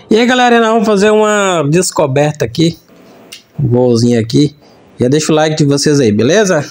E aí galera, nós vamos fazer uma descoberta aqui, um voozinho aqui. Já deixa o like de vocês aí, beleza?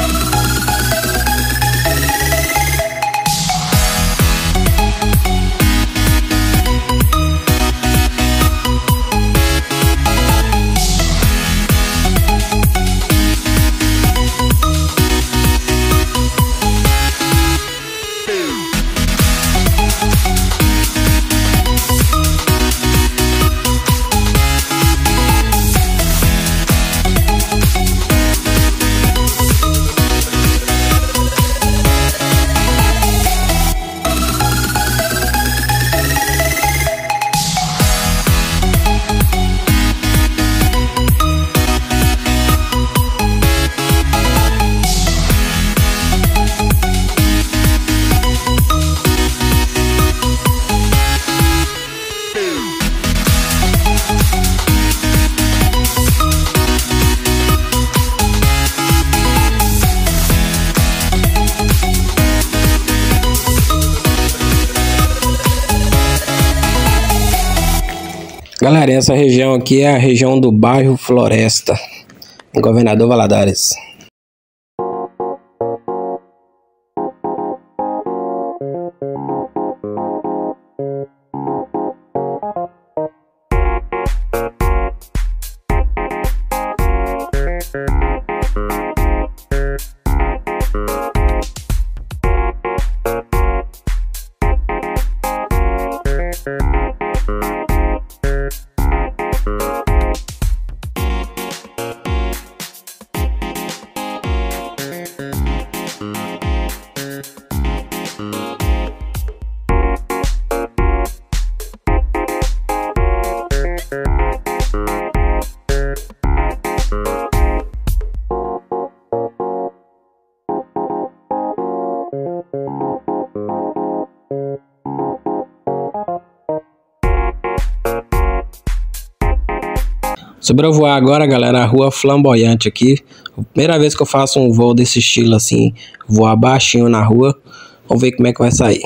Galera, essa região aqui é a região do bairro Floresta, em Governador Valadares. Sobrevoar agora, galera, a rua Flamboyante aqui. Primeira vez que eu faço um voo desse estilo assim, voar baixinho na rua. Vamos ver como é que vai sair.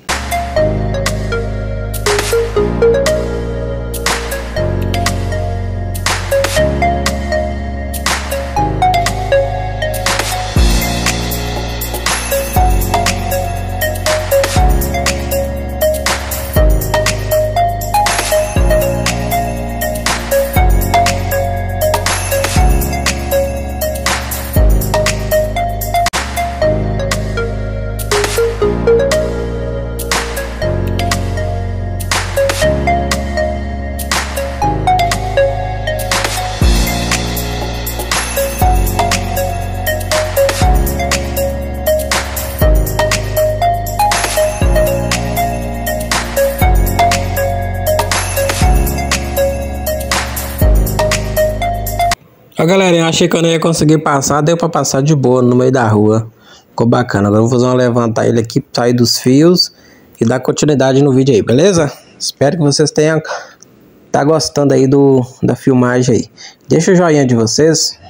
Galera, eu achei que eu não ia conseguir passar, deu pra passar de boa no meio da rua. Ficou bacana. Agora eu vou fazer uma levantar ele aqui, sair dos fios e dar continuidade no vídeo aí, beleza? Espero que vocês tenham gostando aí da filmagem aí. Deixa o joinha de vocês,